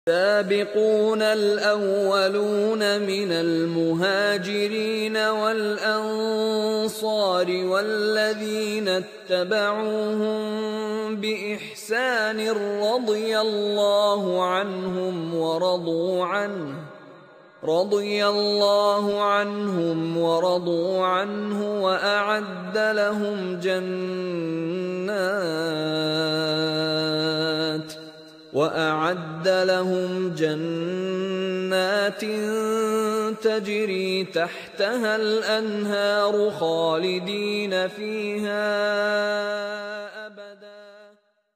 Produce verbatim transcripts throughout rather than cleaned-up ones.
السابقون الأولون من المهاجرين والأنصار والذين اتبعوهم بإحسان رضي الله عنهم ورضوا عنه رضي الله عنهم ورضوا عنه وأعد لهم جنات وأعد لهم جنات تجري تحتها الأنهار خالدين فيها أبدا.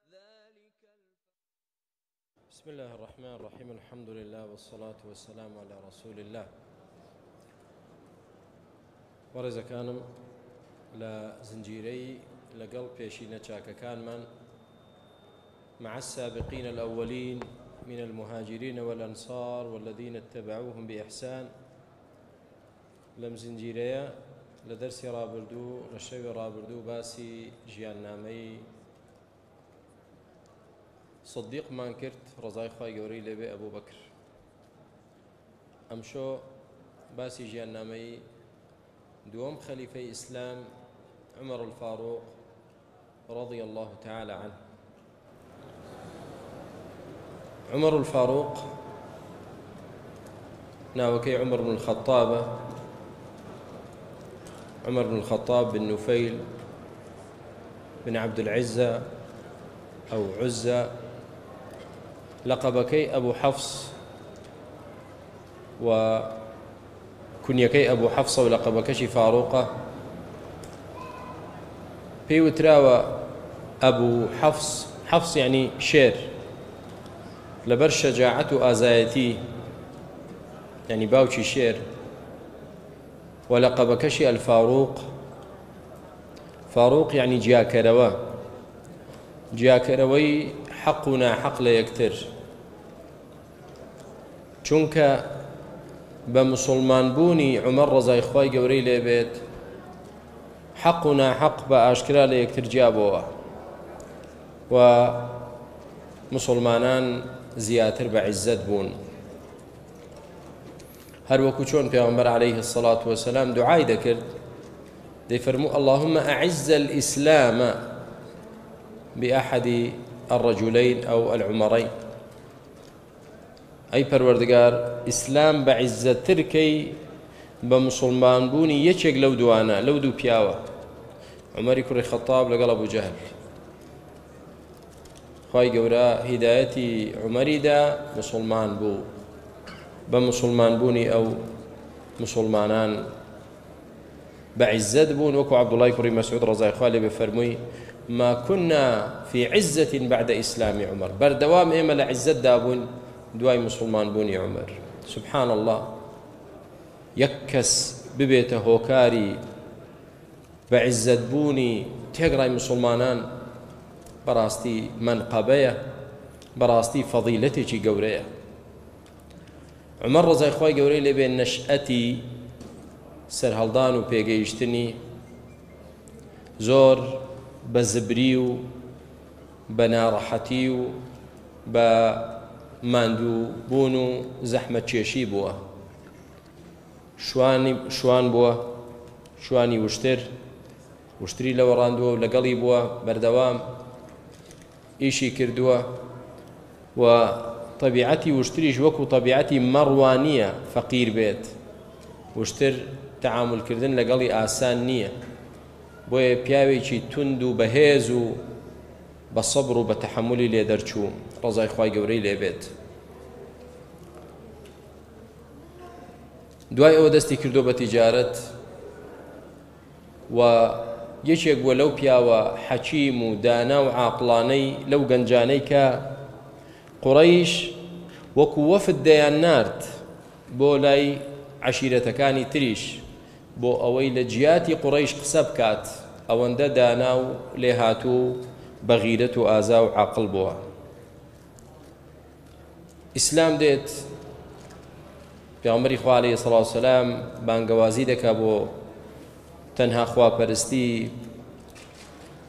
بسم الله الرحمن الرحيم. الحمد لله والصلاة والسلام على رسول الله. وەڕێزەکانم لە زنجیرەی لەگەڵ پێشینە چاکەکانمان مع السابقين الأولين من المهاجرين والأنصار والذين اتبعوهم بإحسان لم زنجيريا لدرس رابردو لشوي رابردو باسي جيان نامي صديق مانكرت رضاي خواهي قوري لبي أبو بكر أمشو باسي جيان نامي دوم خليفة إسلام عمر الفاروق رضي الله تعالى عنه. عمر الفاروق ناوكي عمر بن الخطاب عمر بن الخطاب بن نفيل بن عبد العزة أو عزة، لقبكي أبو حفص وكنيكي أبو حفصة ولقبكش فاروقة. بيوتراوى أبو حفص، حفص يعني شير، لبر شجاعة آزايتي يعني باوشي شير، ولقبكشي الفاروق. فاروق يعني جياكروا، جياكروي حقنا حق لا يكتر، چونك بمسلمان بوني عمر رضاي خواي قوري لبيت حقنا حق بأشكرا لا يكتر جابوا، ومسلمانان زياتر بعزت بون. هر وكو چون پیغمبر عليه الصلاة والسلام دعاي دكرد دي فرمو اللهم أعز الإسلام بأحد الرجلين أو العمرين، أي پروردگار إسلام بعزت تركي بمسلمان بوني يچك لو دوانا لو دو بياوة. عمر كري خطاب لقل أبو جهل خواهي قورا هدايتي عمري دا مسلمان بو، بمسلمان بوني أو مسلمانان بعزت بون. وكو عبد الله كريم مسعود رضي الله بفرمي ما كنا في عزة بعد إسلام عمر، بردوام إما لعزت دابون دواي مسلمان بوني عمر. سبحان الله، يكس ببيته هوكاري بعزت بوني تقرأ مسلمانان براستي منقبية، براستي فضيلتي قورية. عمر رضي خوای گەورەی لێبێ نەشئەتی سەرهەڵدان و پێگەیشتنی زۆر بە زبری و بە ناڕەحەتی و بە ماندوو بوون و زەحمەت کێشی بووە. شوانی شوان بووە، شوانی وشتر، وشتری لەوە ڕاندووە و لەگەڵی بووە، بەردەوام ئیشی کردووە و طبيعتي وشتريش وكو طبيعتي مروانية فقير بيت وشتر تعامل كردن لقلي آسان نية بوي بياويشي تندو بهيزو بصبر وبتحملي ليدرچو رضاي خواي قوري ليبيت. دواي او دستي كردو بتجارت و يشيق ولو بياوى حكيم ودانا وعاقلاني لو قنجاني كا قريش وەکو وەفد دەیان نارد بۆ لای عەشیرەتەکانی تریش بۆ ئەوەی لە جیاتی قوڕەیش قسە بکات، ئەوەندە دانا و لێهاتوو بە غیرەت و ئازا و عاقڵ بووە. ئیسلام دێت، پێغەمبەری خوا عەلەیهی سەڵات وسەلام بانگەوازی دەکا بۆ تەنها خواپەرستی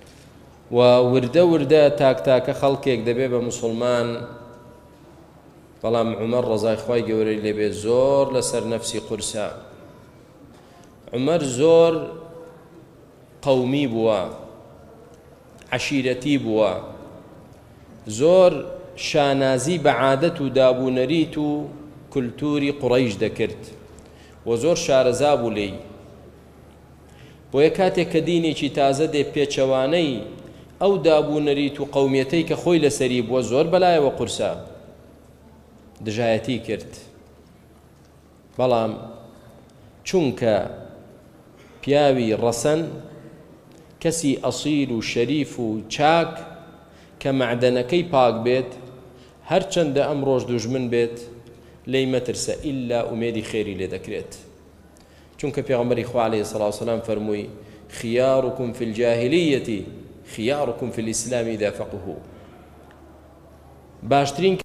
و وردە وردە تاک تاکە خەڵکێک دەبێ بە موسڵمان بەڵام عومەر ڕەزای خوای گەورەی لێبێ زۆر لەسەر نەفسی قورسە. عومەر زۆر قەومی بووە، عەشیرەتی بووە، زۆر شانازی بە عادەت و دابوونەریت و کولتوری قوڕەیش دەکرد و زۆر شارەزا بوو لێی. بۆیە کاتێک کە دینێکی تازە دێ پێچەوانەی ئەو دابوونەریت و قەومیەتەی کە خۆی لەسەری بووە زۆر بەلایەوە قورسە دژایەتی کرد. بەڵام چونکە پیاوی ڕەسەن کەسی ئەسیل و شەریف و چاک کە مەعدەنەکەی پاک بێت هەرچەندە ئەم ڕۆژ دوژمن بێت لێی مەترسە ئیلا ئومێدی خێری لێ دەکرێت. چونکە پێغەمبەری خوا عەلەیهی سەڵاتو وسەلام فەرمووی خیارکم فی الجاهلیەتی خیارکم فی الئیسلامی ئیذا فەقهوا. باشترین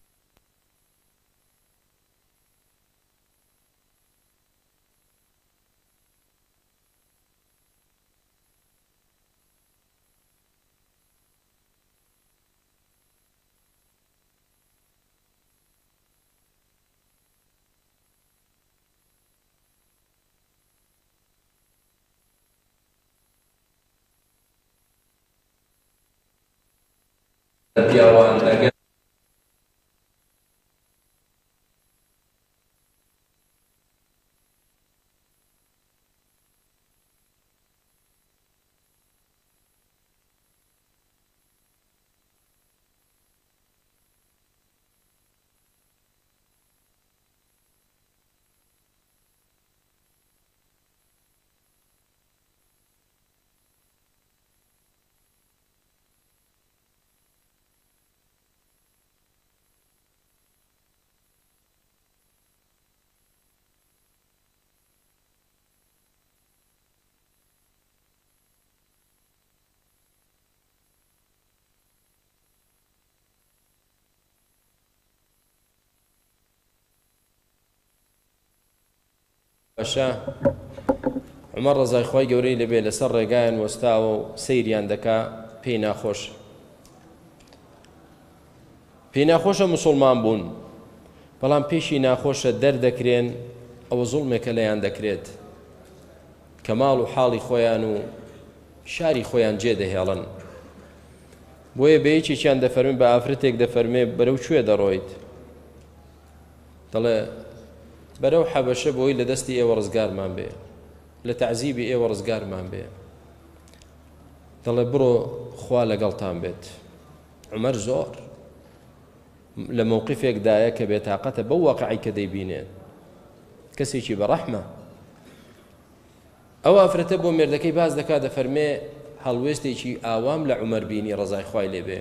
پیاوان ئەگەر باشە عومەر ڕەزای خوای گەورەی لەبێ لەسەر ڕێگایان وەستاوە و سەیریان دەکا پێی ناخۆش پێی ناخۆشە موسڵمان بوون، بەڵام پێشی ناخۆشە دەردەکرێن ئەوە زوڵمێکە لەیان دەکرێت کە ماڵ و حاڵی خۆیان و شاری خۆیان جێدەهێڵن. بۆیە بە یەکێکیان دەفەرمێ بە ئافرەتێک دەفەرمێ بەرەو کوێ دەڕۆیت؟ دەڵێ بەرەو حەبەشە بۆی لە دەستی ئێوە ڕزگارمان بێ، لە تەعزیبی ئێوە ڕزگارمان بێ. دەڵێ بڕۆ خوا لەگەڵتان بێت. عومەر زۆر لە مووقفێکدایە کە بێتاقەتە بەو واقعی کە دەیبینێت، کەسێکی بەڕەحمە. ئەو ئافرەتە بۆ مێردەکەی باز دەکات دەفەرمێ هەڵوێستێکی ئاوام لە عومەر بینی ڕەزای خوای لێبێ.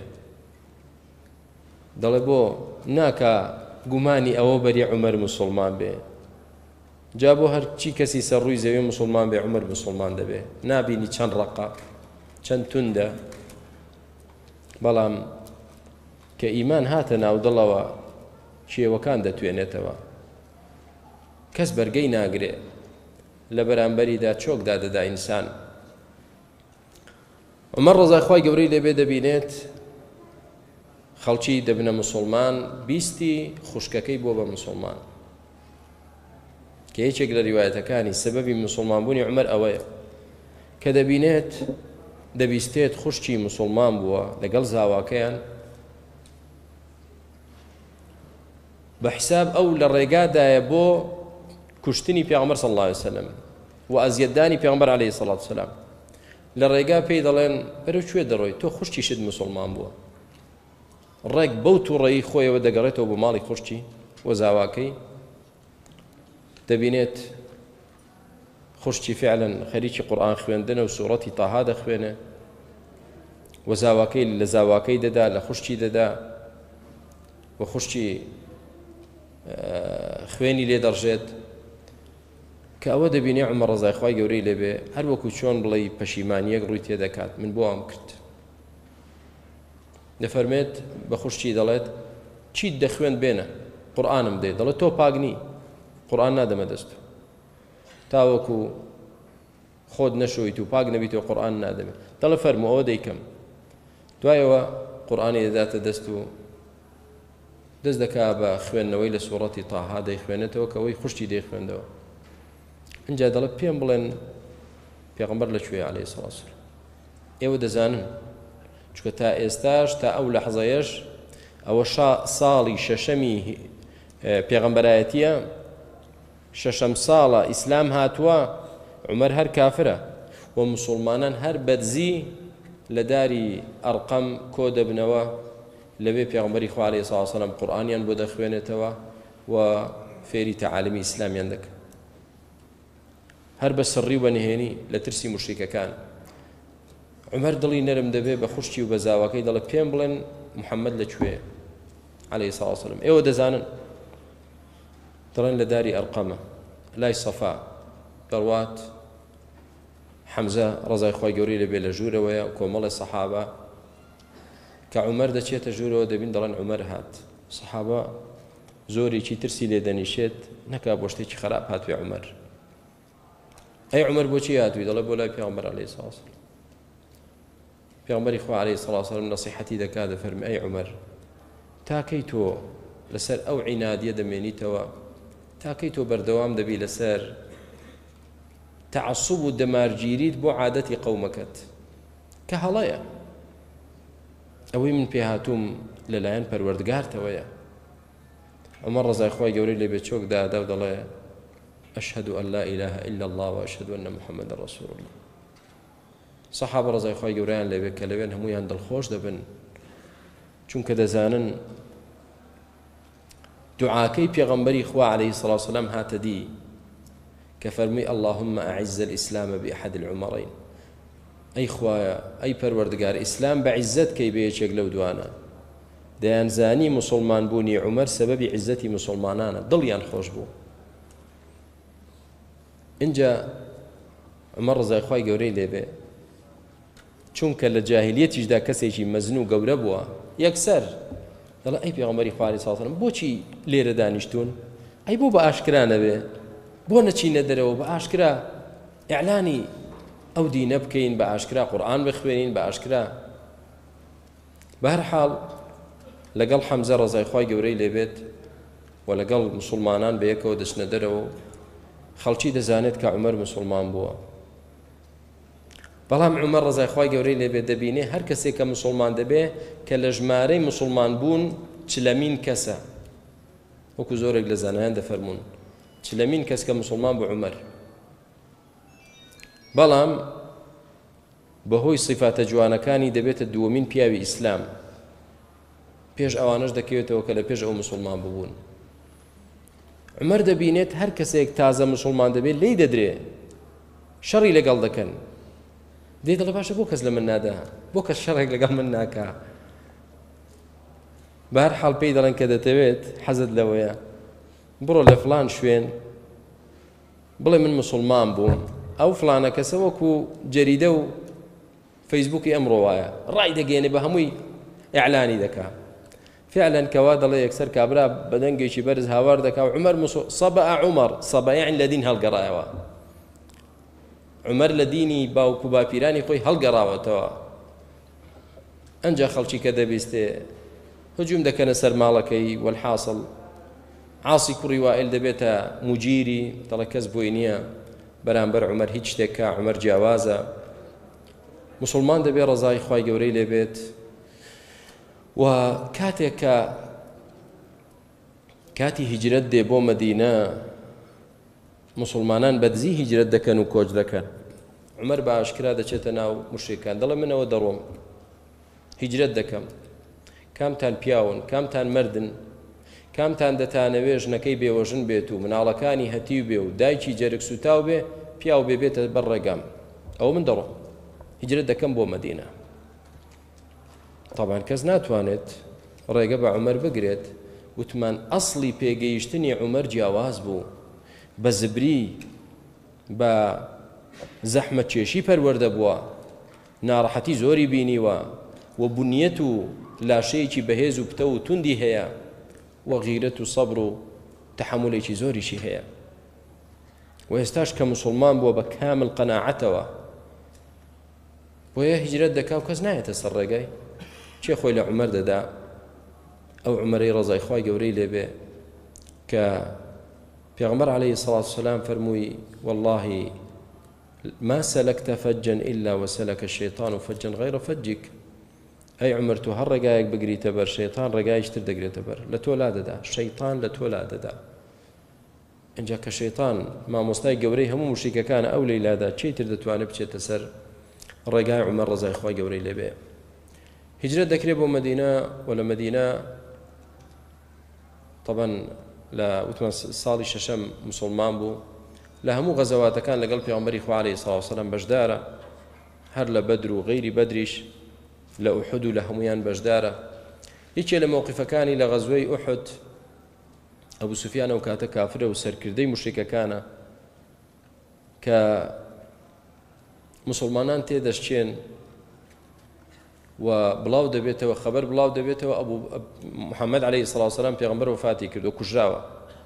دەڵێ بۆ ناکا گومانی ئەوە بەری عومەر موسڵمان بێ، جا بۆ هەرچی کەسی سەر ڕووی زەوی موسڵمان بێ عومەر موسڵمان دەبێ. نابینی چەند ڕەقە چەند توندە، بەڵام کە ئیمان هاتە ناو دڵەوە کێوەکان دەتوێنێتەوە، کەس بەرگەی ناگرێ لە بەرامبەریدا چۆکدا دەدا ئینسان. عومەر ڕەزای خوای گەورەی لێبێ دەبینێت خەڵکی دەبنە موسڵمان، بیستی خوشکەکەی بۆ بە موسڵمان، کە یەکێک لە ریوایەتەکانی سەبەبی موسڵمانبوونی عومەر ئەوەیە کە دەبینێت دەبیستێت خوشکی موسڵمان بووە لەگەڵ زاواکەیان، بە حیساب ئەو لە ڕێگادایە بۆ کوشتنی پێغەمبەر صلی الله علیه وسلم و ئەزیەتدانی پێغەمبەر عەلەیهی سەڵاتو وسەلام. لە ڕێگا پێی دەڵێن بەرەو کوێ دەڕۆیت؟ تۆ خوشکیشت موسڵمان بووە. ڕێک بەو تووڕەیی خۆیەوە دەگەڕێتەوە بۆ ماڵی خوشکی و زاواکەی، دەبینێت خوشکی فعلا خەریکی قورئان خوێندنە و سوورەتی تاها دەخوێنێ و زاواکەی لە زاواکەی دەدا، لە خوشکی دەدا و خوشکی خوێنی لێ دەڕژێت، کە ئەوە دەبینێ عومەر ڕەزای خوای گەورەی لێبێ هەر وەکو چۆن بڵێ پەشیمانیەک ڕووی تێدەکات، من بۆ ئەم کرد. دەفەرمێت بە خوشکی دەڵێت چیت دەخوێن بێنە، قورئانم دێ. دەڵێت تۆ پاگنی، قورئان نادەمە دەست تاوەکو خۆت نەشۆیت و پاک نەبیت و قورئان نادەمێت. دەڵێ فەرموو ئەوە دەیکەم. دوایەوە قورئانی دەداتە دەست و دەست دەکا بە خوێندنەوەی لە سوورەتی تاها دەیخوێنێتەوە کە ئەوەی خوشتی دەیخوێندەوە. اینجا دەڵێ پێم بڵێن پێغەمبەر لەکوێیە عەلەیهی سەڵاتو وەسەلام؟ ئێوە دەزانن چونکە تا ئێستاش تا ئەو لەحزەیەش ئەوە ساڵی شەشەمی پێغەمبەرایەتیە، شەشەم ساڵە ئیسلام هاتووە، عومەر هەر کافرە و موسڵمانان هەر بەدزی لە داری ئەرقەم کۆ دەبنەوە، لەوێ پێغەمبەری خوا عەلەیهی سەڵاتو وەسەلام قورئانیان بۆ دەخوێنێتەوە و فێری تەعالیمی ئیسلامیان دەکەن، هەر بە سڕی و بەنهێنی لە ترسی موشریکەکان. عومەر دڵی نەرم دەبێ بە خوشتی و بە زاواکەی، دەڵێ پێم بڵێن محەممەد لەکوێ عەلەیهی سەڵاتو وەسەلام؟ ئێوە دەزانن؟ دەڵێن لە داری ئەرقەمە لای سەفا. دەڕوات حەمزە ڕەزای خوای گەورەی لەبێ لە ژوورەوەیە، کۆمەڵی سەحابە کە عومەر دەچێتە ژوورەوە دەبین دەڵێن عومەر هات. سەحابە زۆرێکی ترسی لێ دەنیشێت، نەکا بۆ شتێکی خراپ هاتوێ عومەر. ئەی عومەر بۆچی هاتووی؟ دەڵێ بۆ لای پێغەمبەر عەلەیهی سەڵاتو وەسەلام. پێغەمبەری خوا عەلەیهی سەڵاتو وەسەلام نەسیحەتی دەکا، دەفەرمێ ئەی عومەر تاکەی تۆ لەسەر ئەو عینادیە دەمێنیتەوە، تاکەی تۆ بەردەوام دەبی لەسەر تەعەسسوب و دەمارگیریت بۆ عادەتی قەومەکەت کە هەڵەیە. ئەوەی من پێ هاتووم لەلایەن پەروەردگارتەوەیە. عومەر ڕەزای خوای گەورەی لێ بێ چۆک دادا و دەڵێ ئەشهد ئەن لا ئیلاهە ئیلا الله وأشهد أن محەممەدە ڕەسوول الله. سەحابە ڕەزای خوای گەورەیان لێ بێ کە لەوێن هەموویان دڵخۆش دەبن، چونکە دەزانن دوعاکەی پێغەمبەری خوا عەلەیهی سەڵاتو وەسەلام هاتە دی کە فەرمی اللهم أعز الإسلام بأحد العمرين. ئەی خوایە ئەی پەروەردگار ئیسلام بە عیزەت کەی بە یەکێک لەو دوانە. دەیانزانی موسڵمان بوونی عومەر سەبەبی عیزەتی موسڵمانانە، دڵیان خۆش بوو. اینجا عومەر ڕەزای خوای گەورەی لێ بێ چونکە لە جاهیلیەتیشدا کەسێکی مەزن و گەورە بووە، یەکسەر دەڵێ ئەی پێغەمبەری خوا عەلەیهی سەڵاتو وەسەلام بۆچی لێرە دانیشتون؟ ئەی بۆ بە ئاشکرا نەبێ؟ بۆ نەچینە دەرەوە بە ئاشکرا ئیعلانی ئەو دینە بکەین، بە ئاشکرا قورئان بخوێنین، بە ئاشکرا. بەهەرحاڵ لەگەڵ حەمزە ڕەزای خوای گەورەی لێ بێت و لەگەڵ موسڵمانان بە یەکەوە دەچنە دەرەوە، خەڵکی دەزانێت کە عومەر موسڵمان بووە. بەڵام عومەر ڕەزای خوای گەورەی لێ بێت دەبینێ هەر کەسێک کە موسڵمان دەبێ کە لە ژمارەی موسڵمان بوون چلەمین کەسە، وەکو زۆرێک لە زانایان دەفەرمون چلەمین کەس کە موسڵمان بوو عومەر. بەڵام بەهۆی صفاتە جوانەکانی دەبێتە دووەمین پیاوی ئیسلام، پێش ئەوانەش دەکەوێتەوە کە لە پێش ئەو موسڵمان ببوون. عومەر دەبینێت هەر کەسێک تازە موسڵمان دەبێت لی دەدرێ، شەڕی لەگەڵ دەکەن. دێ دەڵێ باشە بۆ کەس لە من نادا، بۆ کەس شەڕێک لەگەڵ من ناکا. بەهەرحاڵ پێی دەڵێن کە دەتەوێت حەزت لەوەیە بڕۆ لە فڵان شوێن بڵێ من موسڵمان بووم، ئەو فڵانە کەسە وەکو جەریدە و فەیسبووکی ئەمڕۆ وایە ڕای دەگەێنێ بە هەمووی ئیعلانی دەکا. فعلا کەوا دەڵێ یەکسەر کابرا بەدەنگێکی بەرز هاوار دەکا و عومەر سەبە عومەر سەبە یعنی لە دین هەڵگەڕایەوە، عومەر لە دینی باوکو باپیرانی خۆی هەڵگەڕاوەتەوە. ئەنجا خەڵکی کە دەبیستێ هجوم دەکەنە سەر ماڵەکەی، والحاصل عاسی کوڕی وائیل دەبێتە موجیری، دەڵێ کەس بۆی نییە بەرامبەر عومەر هیچ شتێکە، عومەر جیاوازە. موسڵمان دەبێ ڕەزای خوای گەورەی لێ بێت و کاتێک کە کاتی هیجرەت دێ بۆ مەدینە موسڵمانان بەدزی هیجرەت دەکەن و کۆچ دەکەن. عومەر بە ئاشکرا دەچێتە ناو موشریکان، دەڵێ منەوە دەڕۆم هیجرەت دەکەم، کامتان پیاون کامتان مردن، کامتان دەتانەوێ ژنەکەی بێوەژن بێت و مناڵەکانی هەتیو بێ و دایکی جەرگ سوتاو بێ، پیاو بێ بێتە بەر ڕێگام، ئەوە من دەڕۆم هیجرەت دەکەم بۆ مەدینە. طبعا کەس ناتوانێت ڕێگە بە عومەر بگرێت. وتمان ئەسڵی پێگەیشتنی عومەر جیاواز بوو، بە زبری بە زەحمەت کێشی پەروەردە بووە، ناڕەحەتی زۆری بینیوە و بنیەت و لاشەیەکی بەهێز و پتە و توندی هەیە و غیرەت و سەبر و تەحملێکی زۆریشی هەیە. و ئێستاش کە موسڵمان بووە بە کامل قەناعەتەوە، بۆیە هیجرەت دەکا و کەس نایەتە سەر ڕێگای چێ خۆی لە عومەر دەدا. ئەو عومەرەی ڕەزای خوای گەورەی لێبێ کە پێغەمبەر عەلەیهی سەڵاتو وەسەلام فەرمووی والله ما سلكت فجا إلا وسلك الشيطان فجا غير فجك أي عمر تو هر رقايق بقري تبر شيطان رقايق تر دقري تبر لتولا ددا شيطان لتولا ددا إنجا كشيطان ما مستاي قوري هم مشركة كان أولي لادا شي تر دتواني بشي تسر رقايق عمر رزاي خواي قوري لبي هجرة دكري بو مدينة ولا مدينة طبعا لا وتمن صالي ششم مسلمان بو لە هەموو غەزەواتەکان لەگەڵ پێغەمبەری خوا عەلەیهی سەڵاتو وەسەلام بەشدارە هەر لە بەدر و غەیری بەدریش لە ئوحود و لە هەموویان بەشدارە هیچێ لە مەوقیفەکانی لە غەزوەی ئوحود ئەبوو سوفیان ئەو کاتە کافرە و سەرکردەی موشریکەکانە کە مسلمانان تێدەشتێن و بڵاو دەبێتەوە خەبەر بڵاو دەبێتەوە ئەبوو محەممەد عەلەیهی سەڵاتو وەسەلام پێغەمبەر وەفاتی کردو کوژراوە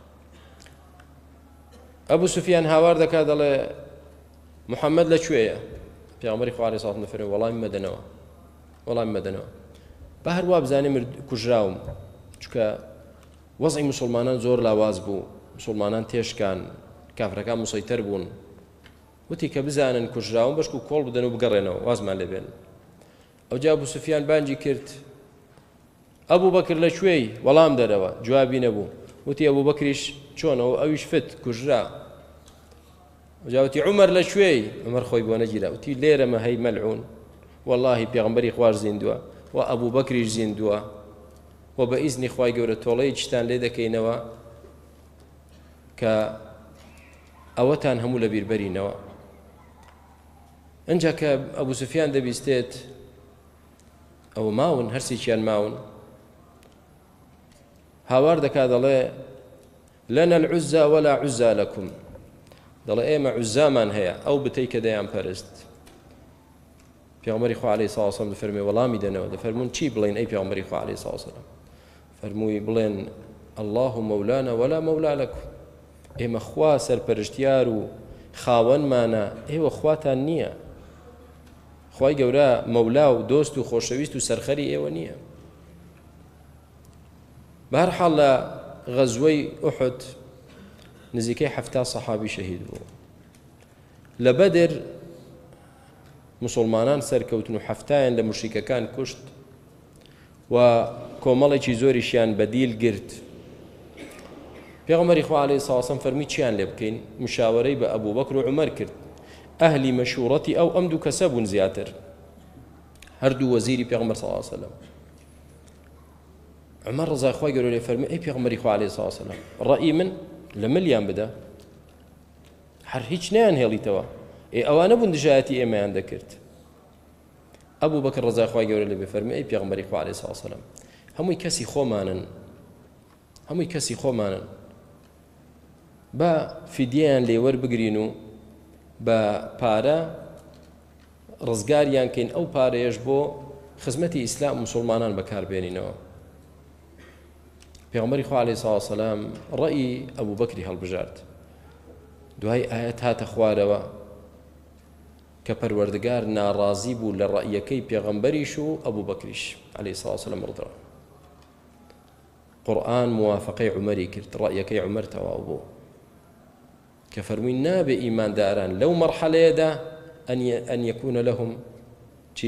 ئەبوو سوفیان هاوار دەکات دەڵێ محەممەد لەکوێیە پێغەمبەری خوا عەلەیهی سەڵاتو دەفەرمێ وەڵامی مەدەنەوە وەڵامی مەدەنەوە با هەروە بزانێ کوژراوم چونکە وەزعی مسلمانان زۆر لاواز بوو مسلمانان تێشکان کافرەکان مسەیتەر بوون وتی کە بزانن کوژراوم بەشک و کۆڵ بدەن و بگەڕێنەوە وازمان لێبێن ئەوجا ئەبوو سوفیان بانگی کرد ئەبوو بەکر لەکوێی وەڵام دەرەوە جوابی نەبوو وتی ئەبوو بەکریش چۆنەوە ئەویش فت کوژرا وجاوتی عمر لەکوێی عمر خۆی بۆ نەگیرا وتی لێرەمە هەی مەلعون واللهی پێغەمبەری خوار زیندووە و ئەبوو بەکریش زیندووە و بە ئیزنی خوای گەورە تۆڵەی چتان لێ دەکەینەوە کە ئەوەتان هەموو لە بیربەرینەوە ئەنجا کە ئەبوو سوفیان دەبیستێت ئەو ماون هەرسێکیان ماون هاوار دەکات دەڵێ لنا العزى ولا عزى لكم دەڵێ ئێمە عوزامان هەیە ئەو بتەی کە دەیان پەرست پێغەمبەری خوا عەلەیهی سەڵاتو وەسەلام دەفەرمێ وەڵامی دەنەوە دەفەرمون چی بڵێن ئەی پێغەمبەری خوا عەلەیهی سەڵاتو وەسەلام فەرمووی بڵێن الله مولانا ولا مولا لكم ئێمە خوا سەرپەرشتیار و خاوەنمانە ئێوە خواتان نییە خوای گەورە مەولا و دۆست و خۆشەویست و سەرخەری ئێوە نییە بەهەرحاڵ لە غەزوەی ئوحود نزیکەی حەفتا سەحابی شەهید بوو لە بەدر مسلمانان سەرکەوتن و حەفتایان لە موشریکەکان کوشت و کۆمەڵێکی زۆریشیان بەدیل گرت پێغەمبەری خوا عەلەیهی سەڵاتو وەسەلام فەرمی چیان لێ بکەین مشاوەرەی بە ئەبوو بەکر و عومەر کرد ئەهلی مەشورەتی ئەو ئەم دوو کەسە بوون زیاتر هەردوو وەزیری پێغەمبەر سەڵڵاهو عەلەیهی وسەلەم عمر ڕزای خوای گەورە لێ فەرمی ئەی پێغەمبەری خوا عەلەیهی سەڵڵاهو عەلەیهی وسەلەم ڕەئی من لە ملیان بدە هەر هیچ نیان هێڵیتەوە ئێ ئەوانە بوون دژایەتی ئێمەیان دەکرد ئەبوو بەکر ڕزای خوای گەورە لێ فەرمی ئەی پێغەمبەری خوا عەلەیهی سەڵڵاهو عەلەیهی وسەلەم هەمووی کەسی خۆمانن هەمووی کەسی خۆمانن بە فیدیەیان لێ وەربگرین و بە پارە ڕزگاریان کەین ئەو پارەیەش بۆ خزمەتی ئیسلام مسلمانان بەکاربێنینەوە پێغەمبەری خوا عەلەیهی سەڵاتو وەسەلام ڕەئی ئەبوو بەکری هەڵبژارد دوای ئاەت هاتە خوارەوە کە پەروەردگار ناڕازی بوو لە ڕەئیەکەی پێغەمبەریش و ئەبوو بەکریش عەلەیهی سەڵاتو وەسەلام ڕدرا قورئان موافقەی عومەری کرد ڕەئیەکەی عومەر تەواو بوو کە فەرمووی نابێ ئیمانداران لەو مەرحەلەیەدا ئەن یەکونە لەهم چی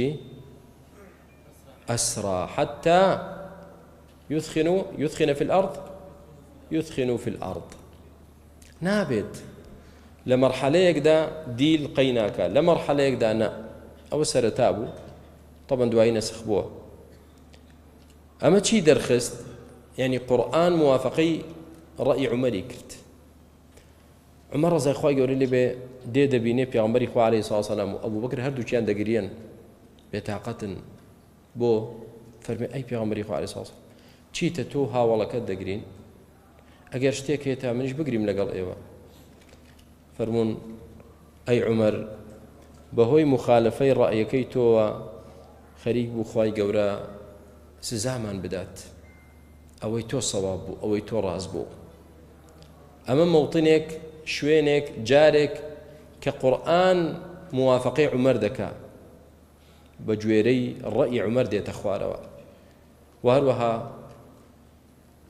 ئەسرا حەتى يثخنوا يثخن في الأرض يثخنوا في الأرض نابێت لە مەرحەلەیەکدا دیل قەیناکە لە مەرحەلەیەکدا نە ئەوە سەرەتا بوو طبعا دوایی نەسخ بووە ئەمە چی دەرخست یعنی قورئان موافقەی ڕەئی عومەری کرد عمر ڕزای خوای گەورە لێ بێ دێ دەبینێ پێغەمبەری خوا عەلەیهی سەڵاتو وەسەلام و ئەبوو بەکر هەردووکیان دەگرێن بێتاقەتن بۆ فەرمێ ئەی پێغەمبەری خوا عەلەیهی سەڵاتو وەسەلام چیتە تۆ هاوڵەکەت دەگرین ئەگەر شتێک هەیە تا منیش بگریم لەگەڵ ئێوە فەرموون ئەی عومەر بەهۆی مخالفەی ڕەئیەکەی تۆوە خەریک بوو خوای گەورە سزامان بدات ئەوەی تۆ سەواب بوو ئەوەی تۆ ڕاست بوو ئەمە موڵتنێک شوێنێک جارێک کە قورئان موافقەی عومەر دەکا بە گوێرەی ڕەئی عومەر دێتە خوارەوە و هەروەها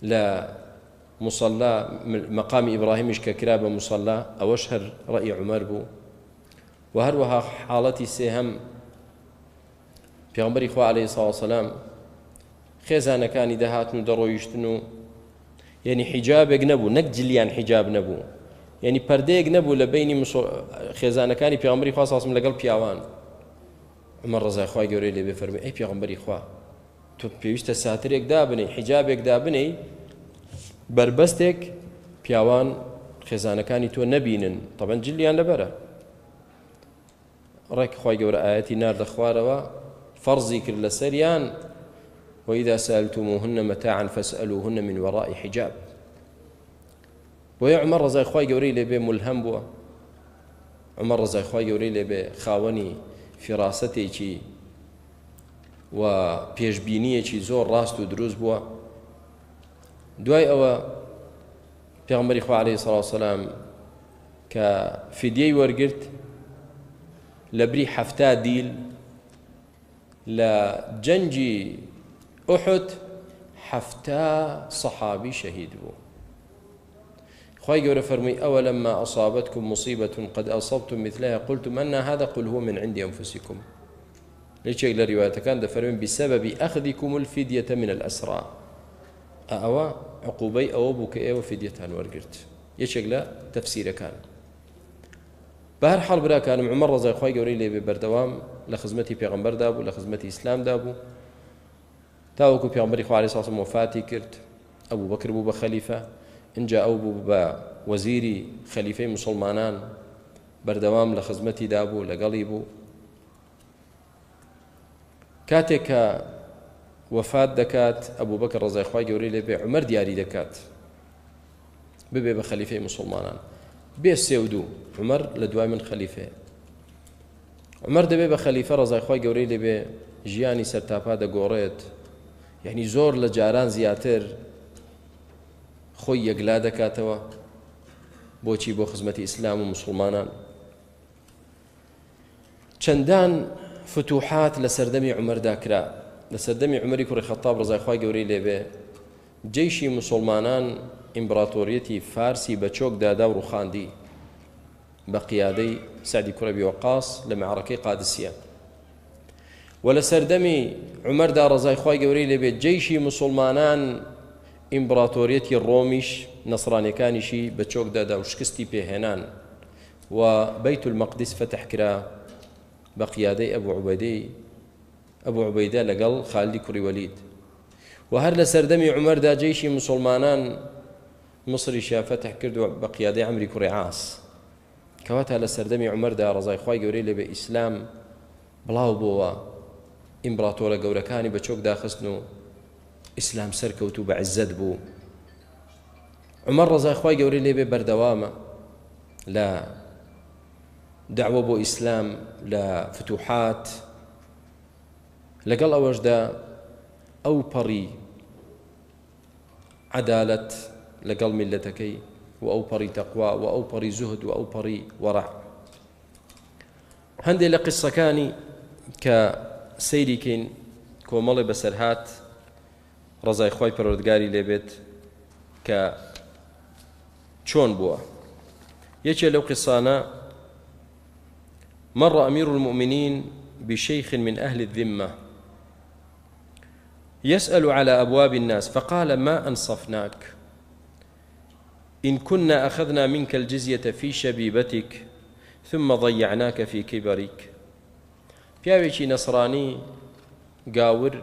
لا مصلى مقام إبراهيمش ككراب مصلى أو أشهر رأي عمر بو وهروها حالتي سيهم في غنبري إخوة عليه الصلاة والسلام خێزانەکانی كان دهاتن درويشتنو يعني حجابك نبو نكجليان حجاب نبو يعني پردەیەک نەبوو لە بینی خێزانەکانی پێغەمبەری خوا ساسم لەگەڵ پیاوان عمر ڕەزای خوای گەورەی لێ بێ فەرمووی ئەی پێغەمبەری خوا تۆ پێویستە ساترێک دابنێی حیجابێک دابنێی بربەستێک پیاوان خێزانەکانی تۆ نەبینن طبعا جلیان لەبەرە ڕێک خوای گەورە ئاەتی ناردە خوارەوە فەرزی کرد لە سەریان وإذا سألتموهن متاعا فاسألوهن من وراء حجاب ويا عمر رضای خوای گەورەی لێ بێ ملهم بووە عمر رضای خوای گەورەی لێ بێ خاوەنی فیراستێکی و پێشبینیەکی زۆر ڕاست و دروست بووە دوای ئەوە پێغەمبەری خوا عەلەیهی سەڵاتو وەسەلام کە فیدیەی وەرگرت لە بری حەفتا دیل لە جەنگی ئوحود حەفتا سەحابی شەهید بوو خواهي قول فرمي أولما أصابتكم مصيبة قد أصبتم مثلها قلتم أن هذا قل هو من عند أنفسكم ليش يقول رواية كان ده فرمي بسبب أخذكم الفدية من الأسرى أو عقوبي أو بك أو فدية ورقرت يشيء تفسير كان بهر حال برا كان عمر رضي خواهي قولي لي ببردوام لخزمتي بيغمبر دابو لخزمتي إسلام دابو تاوكو بيغمبري خواه عليه الصلاة والسلام وفاتي كرت أبو بكر بو بخليفة إنجا أو بو وزيري خليفة مسلمانان بردوام لخزمتي دابو لقليبو كاتك وفاة دكات أبو بكر رضي الله عنه يقول لي عمر دياري دكات ببي بخليفة مسلمانان بيسودو عمر لدواي من خليفة عمر دبي بخليفة رضي الله عنه يقول لي جياني سرتابا دقوريت يعني زور لجاران زياتر خوي يقلا دكاتوا بوشي بو خزمتي إسلام ومسلمانان چندان فتوحات لسردمي عمر داكرا لسردمي عمر كوري خطاب رضي الله عنه لبي جيشي مسلمانان إمبراطوريتي فارسي بچوك دادا وروخاندي بقيادي سعد كوري أبي وقاص لمعركة قادسية ولسردمي عمر دا رضي الله عنه لبي جيشي مسلمانان إمبراطوريتي الروميش نصراني كانشي بچوك دادا وشكستي بيهنان وبيت المقدس فتح كرا بقيادي أبو عبيدي أبو عبيدة لقل خالد كري وليد وهر لسردمي عمر دا جيشي مسلمانان مصري شا فتح كردو بقيادي عمري كري عاص كواتها لسردمي عمر دا رضاي خواي قوري لي بإسلام بلاو بوا إمبراطورة قوركاني بچوك دا خسنو إسلام سركوتو بعزت بو عمر رضاي خواي قوري لي ببردوامة لا دعوة بو إسلام لا فتوحات لقل أوجدا أو بري عدالة لقل ملتكي وأو بري تقوى وأو بري زهد وأو بري ورع هندي لقصة كاني كسيري كين كومالي بسرهات رضاي خواي پروردگاري لبيت ك چون بوا يجي لو قصانا مر أمير المؤمنين بشيخ من أهل الذمة يسأل على أبواب الناس فقال ما أنصفناك إن كنا أخذنا منك الجزية في شبيبتك ثم ضيعناك في كبرك پیاوێکی نصراني قاور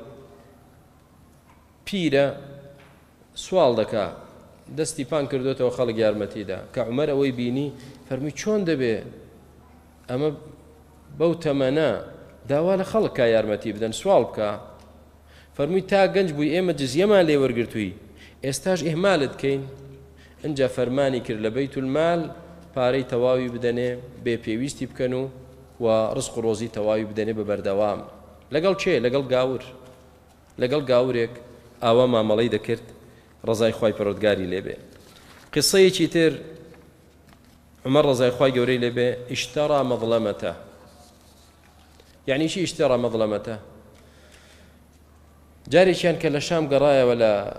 پیرە سوال دەکا دەستی پان کردوێتەوە خەڵک یارمەتیدا کە عومەر ئەوەی بینی فەرمووی چۆن دەبێ ئەمە بەو تەمەنە داوا لە خەڵک کا یارمەتی بدەن سوال بکە فەرمووی تا گەنج بووی ئێمە جزیەمان لێ وەرگرتووی ئێستاش ئیهمالت کەین ئەنجا فەرمانی کرد لە بەیت المال پارەی تەواوی بدەنێ بێ پێویستی بکەن و و ڕزق و ڕۆزی تەواوی بدەنێ بە بەردەوام لەگەڵ چێ لەگەڵ گاور لەگەڵ گاورێک ئاوا مامەڵەی دەکرد ڕزای خوای پەروەردگاری لێبێ قسەیەکی تر عمر ڕزای خوای گەورەی لێبێ اشترى مظلمته يعني شي اشترى مظلمته جارێکیان کە لە شام گەڕایەوە لە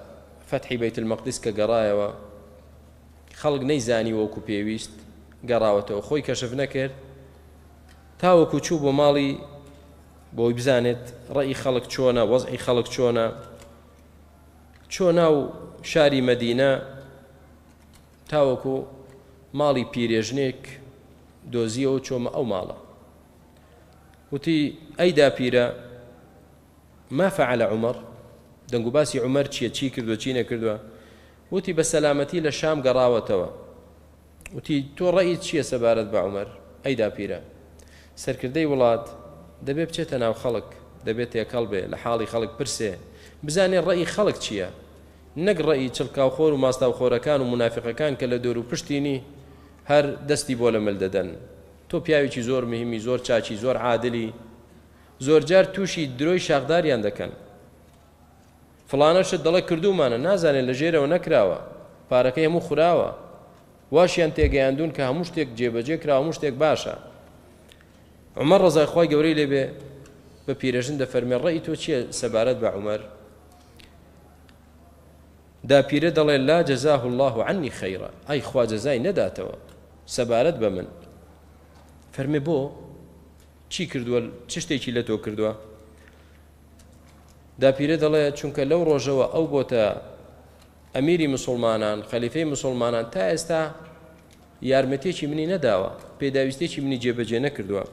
فتحی بەیت المەقدس کە گەڕایەوە خەڵک نەیزانی وەکو پێویست گەڕاوەتەوە خۆی کەشف نەکرد تاوەکو چوو بۆ ماڵی بۆی بزانێت ڕێی خەڵک چۆنە وەزعی خەڵک چۆنە چۆ ناو شاری مەدینە تاوەکو ماڵی پیرێژنێک دۆزیەوە چۆمە ئەو ماڵە وتی ئەیدا پیرە ما فعل عمر دەنگ و باسی عمەر چییە چی کردووە چی نەکردووە وتی بە سەلامەتی لە شام گەڕاوەتەوە وتی تۆ ڕێیت چییە سەبارەت بە عومەر ئەیدا پیرە سەرکردەی وڵات دەبێت بچێتە ناو خەڵک دەبێت تێکەڵ بێ لە حاڵی خەڵک پرسێ بزانێ ڕێی خەڵک چییە نەک ڕێی چڵکاوخۆر و ماستاوخۆرەکان و منافقەکان کە لە دۆر و پشتینی هەر دەستی بۆ لە مل دەدەن تۆ پیاوێکی زۆر مهمی زۆر چاچی زۆر عادلی زۆر جار تووشی درۆی شاخداریان دەکەن فڵانەشت دەڵێ کردومانە نازانێت لە ژێرەوە نەکراوە پارەکەی هەموو خوراوە واشیان تێگەیاندون کە هەموو شتێک جێبەجێ کرا هەموو شتێک باشە عومەر ڕەزای خوای گەورەی لێبێ بە پیرەژن دەفەرمێ ڕێی تۆ چییە سەبارەت بە عومەر دا پیرە دەڵێ لا جەزاه الله عنی خەیرە ئەی خوا جەزای نەداتەوە سەبارەت بە من فەرمێ بۆ چی کردووە چ شتێکی لە تۆ کردووە دا پیرە دەڵێ چونکە لەو ڕۆژەوە ئەو بۆتە ئەمیری مسلمانان خەلیفەی مسلمانان تا ئێستا یارمەتێکی منی نەداوە پێداویستێکی منی جێبەجێ نەکردووە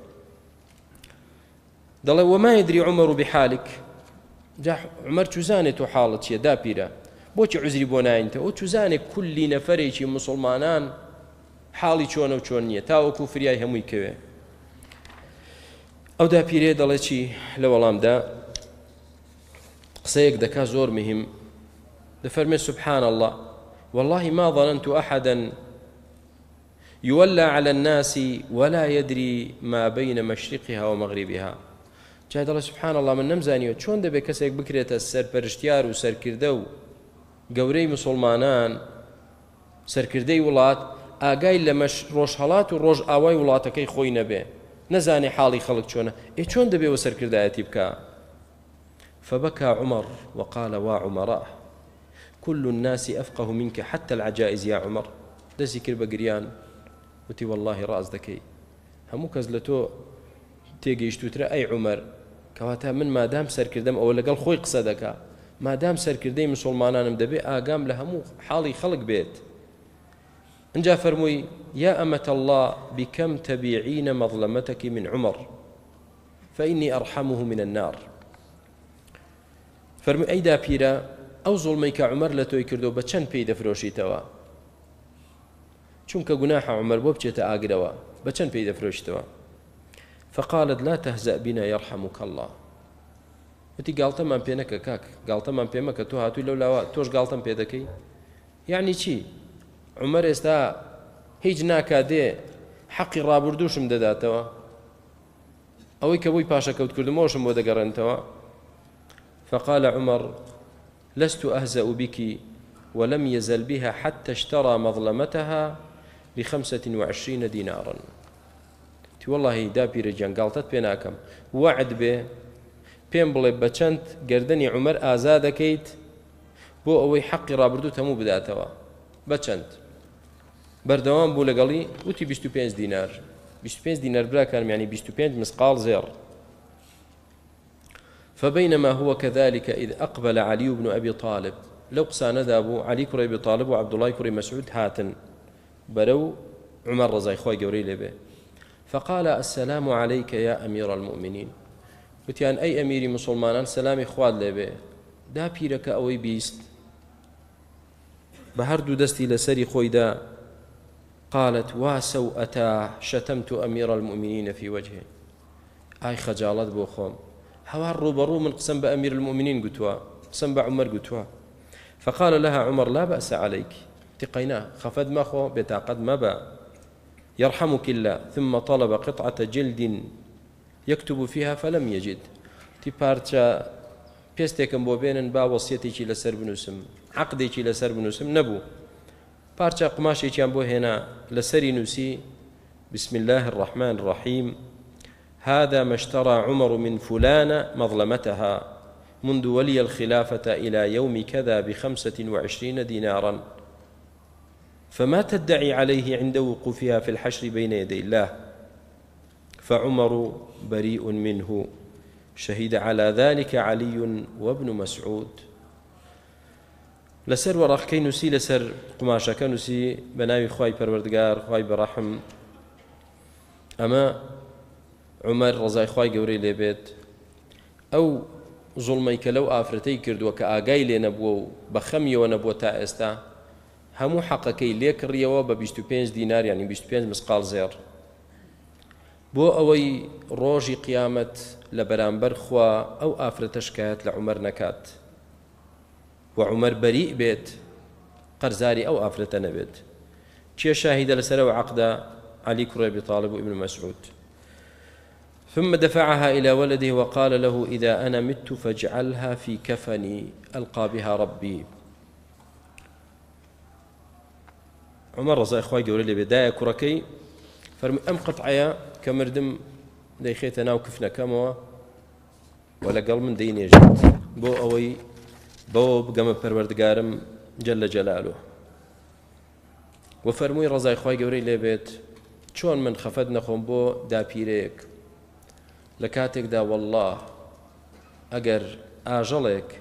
دەڵێ وما يدري عمر بحالك جا عمر چوزانێت تۆ حاڵت چییە دا پیرە بۆچی عوزری بۆ ناینتە ئەو چوزانێک کولی نەفەرێکی مسلمانان حاڵی چۆنە و چۆن نییە تاوەکو فریای هەمووی کەوێ ئەو دا پیرێ دەڵێ چی لە وەڵامدا قسەیەک دەکا زۆر مهم دەفەرمێ سبحان الله والله ما ظننت أحدا يولى على الناس ولا يدري ما بين مشرقها ومغربها جا دەڵێ سبحان الله من نەمزانیوە چۆن دەبێت کەسێک بکرێتە سەرپەرشتیار و سەرکردە و گەورەی مسلمانان سەرکردەی وڵات ئاگای لە ڕۆژهەڵات و ڕۆژ ئاوای وڵاتەکەی خۆی نەبێ نەزانێ حاڵی خەڵک چۆنە ئێ چۆن دەبێەوە سەرکردایەتی بکە فبكى عمر وقال وعمراء كل الناس أفقه منك حتى العجائز يا عمر دەستی کرد بە گریان وتی والله ڕاز دەکەی هەموو کەس لە تۆ تێگەیشتوترە ئەی عومەر کەواتە من مادام سەرکردم ئەوە لەگەڵ خۆی قسە دەکا مادام سەرکردەی مسلمانانم دەبێ ئاگام لە هەموو حاڵی خەڵک بێت انجا فەرمووی يا أمة الله بكم تبيعين مظلمتك من عمر فإني أرحمه من النار فەرمووی ئەیدا پیرە ئەو زوڵمەی کە عومەر لە تۆی کردو بە چەند پێی دەفرۆشیتەوە چونکە گوناحە عومەر بۆ بچێتە ئاگرەوە بە چەند پێی دەفرۆشتەوە فقالت لا تهزأ بنا يرحمك الله وتی گاڵتەمان پێ نەکە کاک گاڵتەمان پێ مەکە تۆ هاتووی لەو لاوە تۆش گاڵتەم پێ دەکەی یعنی چی عومەر ئێستا هیچ ناکا دێ حەقی ڕابردووشم دەداتەوە ئەوەی کە بووی پاشەکەوت کردمەوەشم بۆ دەگەڕێنتەوە فقال عمر لست أهزأ بك ولم يزل بها حتى اشترى مظلمتها بخمسة وعشرين دينارا تي والله دا بيرجان قالتت بيناكم وعد به بين بڵێ بە چەند گردنی عومەر ئازا دەکەیت بۆ ئەوەی حەقی ڕابردوو هەموو بداتەوە بە چەند بەردەوام بوو لەگەڵی وتی بیست و پێنج دینار بیست و پێنج دینار براکانم یعنی بیست و پێنج مسقال زێڕ فبينما هو كذلك إذ أقبل علي بن أبي طالب لو قسانا دابو علي كري أبي طالب وعبد الله كري مسعود هاتن برو عمر رضي خوي جوري لبه فقال السلام عليك يا أمير المؤمنين وتيان أي أميري مسلمان سلامي خواد لبه دا بيرك أوي بيست بهردو دستي لسري خوي دا قالت واسوءتا شتمت أمير المؤمنين في وجهه أي خجالت بوخوم هوار روبرو من قسم بأمير المؤمنين قتوا قسم بعمر قتوا فقال لها عمر لا بأس عليك تقيناه خفد مخو بتعقد مبا يرحمك الله ثم طلب قطعة جلد يكتب فيها فلم يجد تي بارتشا بيستيكم بوبينن با وصيتي لسر بنوسم عقدي لسر بنوسم نبو بارتشا قماشي كان بو هنا لسري نوسي بسم الله الرحمن الرحيم هذا ما اشترى عمر من فلانة مظلمتها منذ ولي الخلافة إلى يوم كذا بخمسة وعشرين دينارا، فما تدعي عليه عند وقوفها في الحشر بين يدي الله؟ فعمر بريء منه، شهد على ذلك علي وابن مسعود. لسر ورقكي نسي لسر قماشك نسي بناوي خواي پروردگار خواي برحم أما عمر رضاي خواي قوري لبيت أو ظلمي كلو آفرتي كردوا كآقاي لنبوو بخمي ونبوو تا استا همو حقكي ليك الريوة ببيشتو بينز دينار يعني بيشتو بينز مسقال زير بو أوي روجي قيامة لبرانبر خوا أو آفرتش كات لعمر نكات وعمر بريء بيت قرزاري أو آفرت نبيت كي شاهد لسر وعقد علي كري أبي طالب وابن مسعود. ثم دفعها إلى ولده وقال له إذا أنا مت فاجعلها في كفني ألقى بها ربي. عمر رضي الله عنه قال لي بداية كركي فرمي أم قطعيا كمردم ديخيتنا وكفنا كموا ولا قل من ديني جد بو أوي بو بقام پروردگارم جل جلاله. وفرموي رضي الله عنه قال لي بيت چون من خفد نخون بو دا بيريك لكاتك دا والله أجر آجلك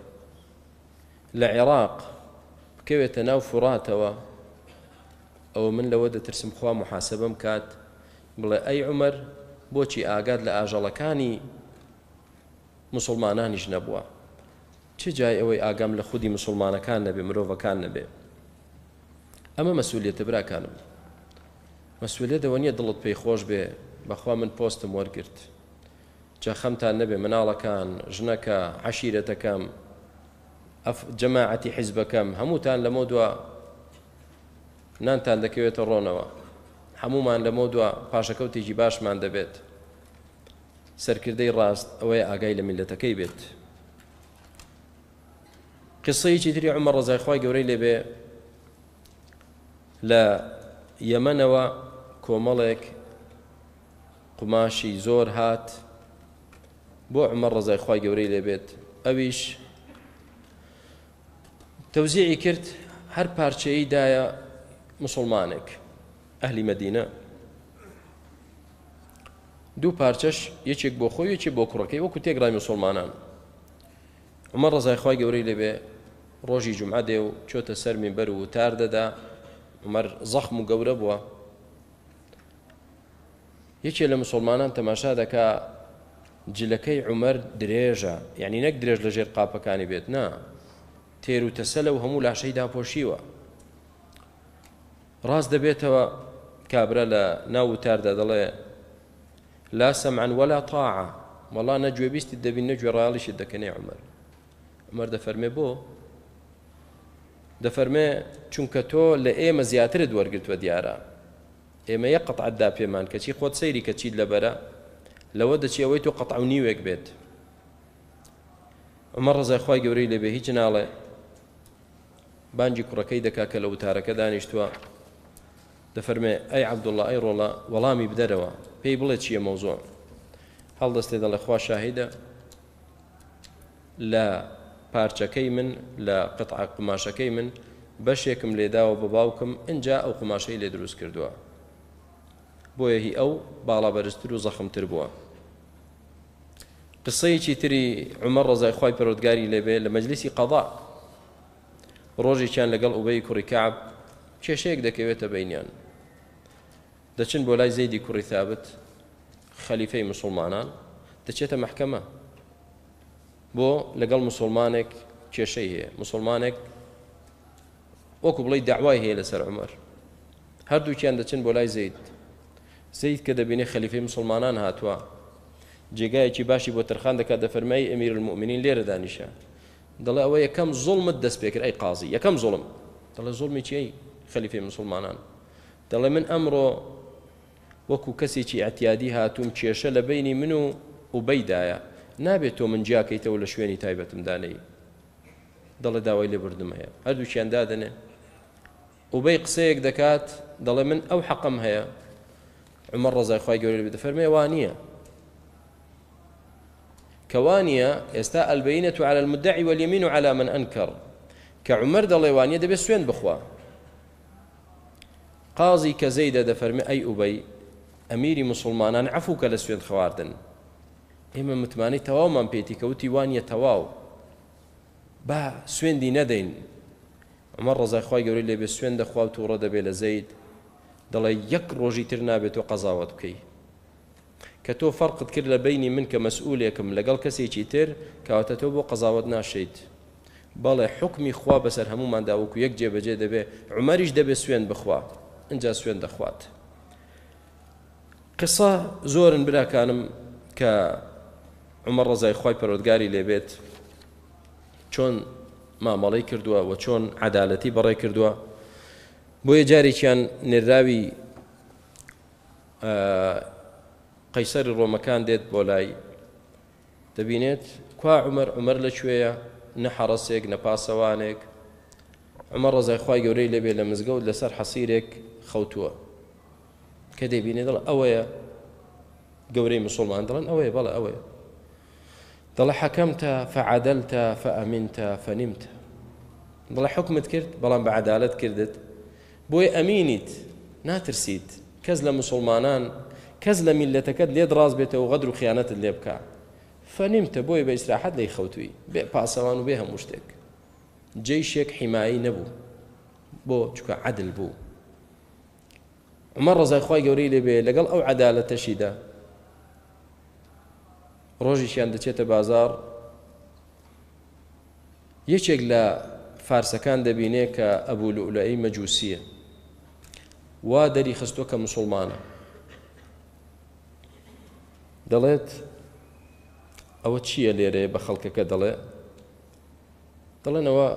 لعراق بكوية ناو فراتوا أو من لودة ترسم خوا محاسبة مكات بلا أي عمر بوشي آقاد لآجلكاني مسلماناني جنبوا چه جاي أوي آقام لخودي مسلمان كان نبي مروفا كان نبي أما مسؤولية برا كانم مسؤولية دوانية ضلت بي خوش بي بخوا من بوستم ورقرت جا خمتان نبي منالكان جنكا عشيرتكم أف جماعة حزبكم هموتان لمودوا نانتان دەکەوێتە ڕۆنەوە هەمومان لە مۆدووە پاشەکەوتێکی باشمان دەبێت سەرکردەی ڕاست ئەوەیە ئاگای لە میلەتەکەی بێت. قسەیەکی تری عومەر ڕەزای خوای گەورەی لێبێ لە یەمەنەوە کۆمەڵێک قماشی زۆر هات بۆ عومەر ڕەزای خوای گەورەی لێبێت ئەویش تەوزیعی کرد هەر پارچەیەی دایە مسلمانێک ئەهلی مەدینە دوو پارچەش یەکێک بۆ خۆی یەکێک بۆ کوڕەکەی وەکو تێگڕای مسلمانان. عومەر ڕەزای خوای گەورەی لێبێ ڕۆژی جومعە دێ و چۆتە سەر مینبەر و وتار دەدا. عومەر زەخم و گەورە بووە. یەکێ لە مسلمانان تەماشا دەکا جلەکەی عومەر درێژە یعنی نەک درێژ لە ژێر قاپەکانی بێت نا تێر و تەسەلە و هەموو لاشەی داپۆشیوە. ڕاست دەبێتەوە کابرا لە ناو وتاردا دەڵێ لا سمعا ولا طاعة وەڵا نەگوێ بیستی دەبین نەگوێ ڕاڵیشت دەکەنێ عومەر. عومەر دەفەرمێ بۆ دەفەرمێ چونکە تۆ لە ئێمە زیاترت وەرگرتووە دیارە ئێمە یەک قەتعەتدا پێمان کەچی خۆت سەیری کە چیت لەبەرە لەوە دەچی ئەوەی تۆ قەتع و نیوێک بێت. عومەر ڕەزای خوای گەورەی لێبێ هیچ ناڵێ بانگی کوڕەکەی دەکا کە لە وتارەکە دانیشتووە دەفەرمێ ئەی عەبدوڵڵا ئەی ڕۆڵە وەڵامی بدەرەوە پێی بڵێ چییە مەوزوع. هەڵدەستێ دەڵێ خوا شاهیدە لە پارچەکەی من لە قەتع قماشەکەی من بەشێکم لێداوە بە باوکم ئینجا ئەو قماشەی لێ دروست کردووە بۆیە هی ئەو باڵا بەرزتر و زەخمتر بووە. قسەیەکی تری عومەر ڕەزای خوای پەروەردگاری لێبێ لە مەجلیسی قەضا ڕۆژێکیان لەگەڵ ئوبەی کوڕی کەعب کێشەیەک دەکەوێتە بەینیان دەچن بۆ لای زەیدی کوڕی ثابت خەلیفەی مسلمانان دەچێتە مەحکەمە بۆ لەگەڵ مسلمانێک کێشەی هەیە مسلمانێک وەکو بڵێ داوای هەیە لەسەر عومەر هەردووکیان دەچن بۆ لای زەید زەید کە دەبینێ خەلیفەی مسلمانان هاتووە جێگایەکی باشی بۆ تەرخان دەکات دەفەرمای ئەمیر المؤمنین لێرە دانیشە دەڵێ ئەوە یەکەم زوڵمت دەست پێ کرد ئەی قازی یەکەم زوڵم دەڵێ زوڵمی چیەی خەلیفەی مسلمانان دەڵێ من ئەمڕۆ وەکو کەسێکی ئەتیادی هاتووم کێشە لە بینی من و ئوبەیدایە نابێت تۆ من جیاکەیتەوە لە شوێنی تایبەتم دانەی دەڵێ داوای لێبوردم هەیە هەردووکیان دادەنێ ئوبەی قسەیەک دەکات دەڵێ من ئەو حەقم هەیە عومەر ڕەزای خوای گەورەی لێبێ دەفەرمێ وا نییە كوانيا استا البينة على المدعي واليمين على من أنكر كعمر دليوانيا دبي سوين بخوا قاضي كزيد دفرمي أي أبي أميري مسلمان عفوك لسوين خواردن إما متماني تواو من بيتي كوتي وانيا تواو با سوين دي ندين عمر رضای خوای گەورەی لێ بێ سوێن دەخوا و تووڕە دەبێ لە زەید دەڵێ یەک ڕۆژی تر نابێت تۆ قەزاوەت بکەی کە تۆ فەرقت کرد لە بینی من کە مەسئولێکم لەگەڵ کەسێکی تر کەواتە تۆ بۆ قەزاوەت ناشەیت بەڵێ حکمی خوا بەسەر هەمووماندا وەکو یەک جێبەجێ دەبێ عومەریش دەبێ سوێن بخوا ئینجا سوێن دەخوات قسە زۆرن براکانم کە عومەر ڕەزای خوای پەروەردگاری لێ بێت چۆن مامەڵەی کردووە و چۆن عەدالەتی بەڕێ کردووە بۆیە جارێکیان نێراوی قەیسەری ڕۆمەکان دێت بۆ لای دەبینێت کوا عومەر عومەر لەکوێیە نە حەڕەسێک نە پاسەوانێک عومەر ڕەزای خوای گەورەی لێبێ لە مزگەوت لەسەر حەسیرێک خەوتووە کە دەبینێت دەڵێ ئەوەیە گەورەی موسڵمان دەڵێن ئەوەیە بەڵێ ئەوەیە دەڵێ حەکەمتە فەعەدەلتە فەئەمینتە فەنیمتە دەڵێ حکمت کرد بەڵام بە عەدالەت کردت بۆی ئەمینیت ناترسیت کەس لە موسڵمانان کەس لە میلەتەکەت لێت ڕاست بێتەوە غەدر و خیانەتت لێ بکە فەنیمتە بۆی بە ئیسراحەت لێی خەوتووی بێ پاسەوان و بێ هەموو شتێک جەیشێک حیمایی نەبوو بۆ چکە عەدل بوو عومەر ڕەزای خوای گەورەی لێ بێ لەگەڵ ئەو عەدالەتەشیدا ڕۆژێکیان دەچێتە بازاڕ یەکێک لە فارسەکان دەبینێ کە ئەبوو لؤلؤەی مەجووسیە وا دەری خستووە کە موسڵمانە دەڵێت ئەوە چییە لێرەیە بە خەڵکەکە دەڵێ دەڵێنەوە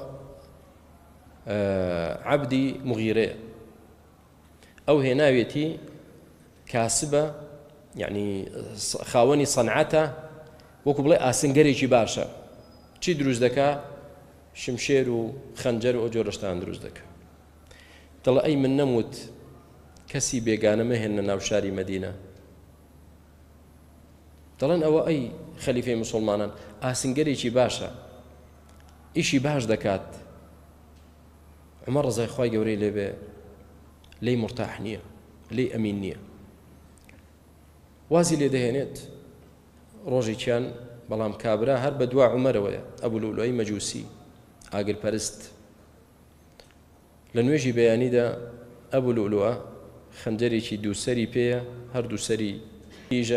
عەبدی مغیرەیە ئەو هێناوێتی کاسبە یعنی خاوەنی سەنعەتە وەکو بڵێ ئاسنگەرێکی باشە چی دروست دەکا شمشێر و خەنجەر و ئەو جۆرە شتان دروست دەکا دەڵێ ئەی من نەموت کەسی بێگانە مەهێنە ناو شاری مەدینە دەڵێن ئەوە ئەی خەلیفەی موسڵمانان ئاسنگەرێکی باشە ئیشی باش دەکات عومەر ڕەزای خوای گەورەی لێ بێ لێی مرتاح نییە لێی ئەمین نییە وازی لێ دەهێنێت ڕۆژێکیان بەڵام کابرا هەر بە دوا عومەرەوەیە ئەبوو لؤلؤەی مەجووسی ئاگرپەرست لە نوێژی بەیانیدا ئەبوو لؤلؤە خەنجەرێکی دووسەری پێیە هەردوو سەری تیژە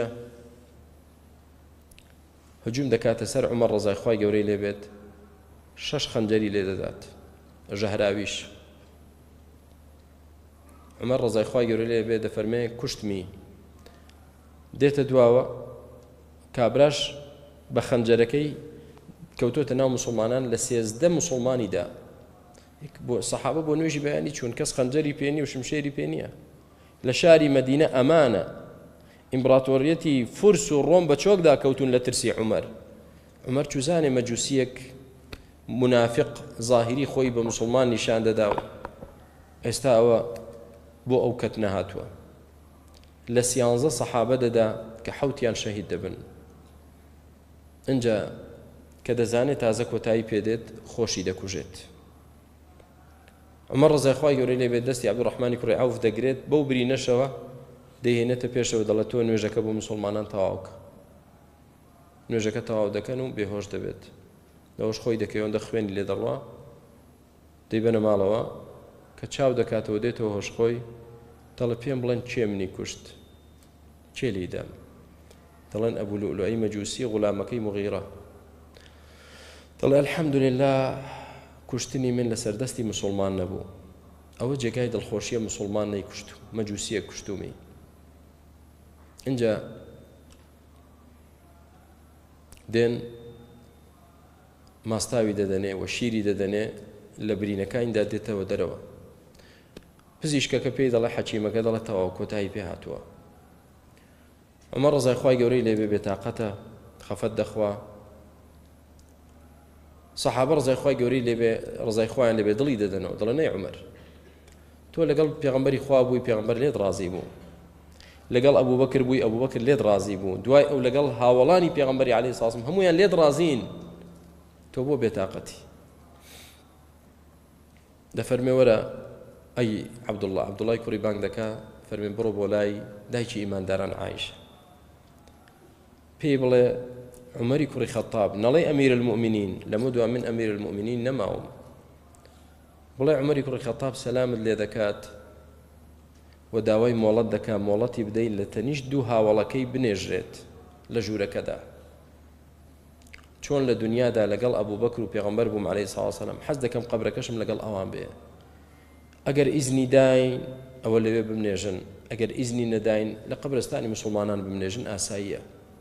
هجوم دەکاتە سەر عومەر ڕەزای خوای گەورەی لێ بێت شەش خەنجەری لێ دەدات ژەهراویش عومەر ڕەزای خوای گەورەی لێ بێت دەفەرمێ کوشتمی دێتە دواوە کابراش بە خەنجەرەکەی کەوتۆتە ناو موسڵمانان لە سێزدە موسڵمانیدا بۆ سەحابە بۆ نوێژی بەیانی چوون کەس خەنجەری پێ نییە و شمشێری پێ نییە لە شاری مەدینە ئەمانە ئیمبراتۆریەتی فورس و ڕۆم بە چۆکدا کەوتون لە ترسی عومەر عومەر چوزانێ مەجووسیەک منافق ظاهری خۆی بە موسڵمان نیشان دەداوە ئێستا ئەوە بۆ ئەو کەت نەهاتووە لە سیانزە سەحابە دەدا کە حەوتیان شەهید دەبن ئینجا کە دەزانێت تازە کۆتایی پێدێت خۆشی دەکوژێت عومەر ڕەزای خوای گەورەی لێ بێت دەستی عەبدوڕەحمانی کوڕی عەوف دەگرێت بەو برینەشەوە دەیهێنێتە پێشەوە دەڵێت تۆ نوێژەکە بۆ موسڵمانان تەواوکە نوێژەکە تەواو دەکەن و بێهۆش دەبێت لەوەش خۆی دەکەوێندە خوێنی لێ دەڕوا دەیبەنە ماڵەوە کە چاو دەکاتەوە دێتەوە هۆشخۆی دەڵێ پێم بڵێن کێ منی کوشت کێ لێدام دەڵێن ئەبوو لؤلؤەی مەجووسی غولامەکەی مغیرە دەڵێ الحەمدولله کوشتنی من لەسەر دەستی موسڵمان نەبوو ئەوە جێگای دڵخۆشیە موسڵمان نەیکوشت مەجووسیە کوشتومی اینجا دێن ماستاوی دەدەنێ و شیری دەدەنێ لە برینەکانیدا دێتەوە دەرەوە پزیشکەکە پێی دەڵێ حەکیمەکە دەڵێ تەواو کۆتایی پێ هاتووە عومەر ڕەزای خوای گەورەی لێ بێ بێتاقەتە خەفەت دەخوا سەحابە ڕەزای خوای گەورەی لێ بێ ڕەزای خوایان لێ بێ دڵی دەدەنەوە دەڵێ نەی عومەر تۆ لەگەڵ پێغەمبەری خوا بووی پێغەمبەر لێت ڕازی بوو لەگەڵ ئەبوو بەکر بووی ئەبوو بەکر لێت ڕازی بوو دوای ئەو لەگەڵ هاوڵانی پێغەمبەری عەلەیهی سڵاو وسەلام هەموویان لێت ڕازین تۆ بۆ بێتاقەتی دەفەرمێ وەرە ئەی عەبدوڵڵا عەبدوڵڵای کوڕی بانگ دەکا فەرمێ بڕۆ بۆ لای دایکی ئیمانداران عایشە پێی بڵێ عومەری کوڕی خەتاب نەڵێ ئەمیرالموئمینین لەمە دوا من ئەمیرالموئمینین نەماوم بڵێ عومەری کوڕی خەتاب سەلامت لێ دەکات و داوای مۆڵەت دەکا مۆڵەتی بدەیت لە تەنیشت دوو هاوڵەکەی بنێژرێت لە ژوورەکەدا چۆن لە دنیادا لەگەڵ ئەبوو بەکر و پێغەمبەر بووم عەلەیهی سڵاو وسەلام حەز دەکەم قەبرەکەشم لەگەڵ ئەوان بێ ئەگەر ئیزنی داین ئەوە لەوێ بمنێژن ئەگەر ئیزنی نەداین لە قەبرستانی موسڵمانان بمنێژن ئاساییە